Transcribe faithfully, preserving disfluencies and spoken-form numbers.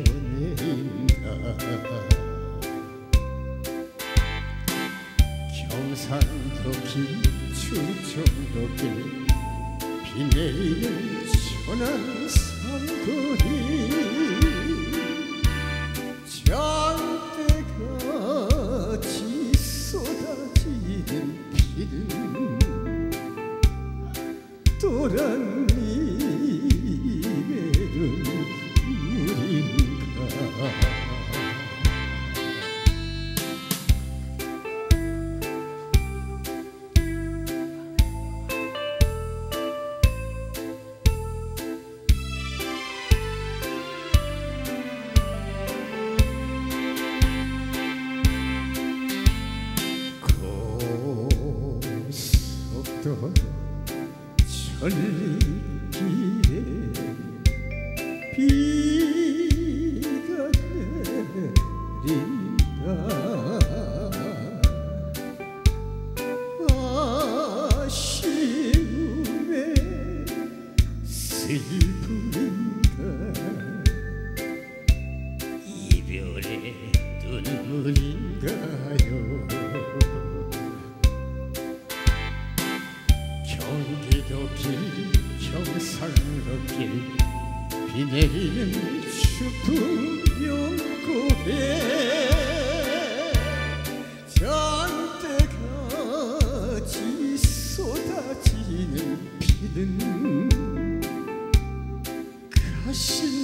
내린다. 경상도 길 충청도 길 비 내리는 천안 산거리 장대같이 쏟아지는 피는 또란 입에는 물인가. 고속도로 천리길에 비가 내린다. 아쉬움에 슬픔인가. 이별의 눈물인가요. 경기도 길 경상도 길 비 내리는 추풍 연꽃에 장대같이 쏟아지는 피는 가시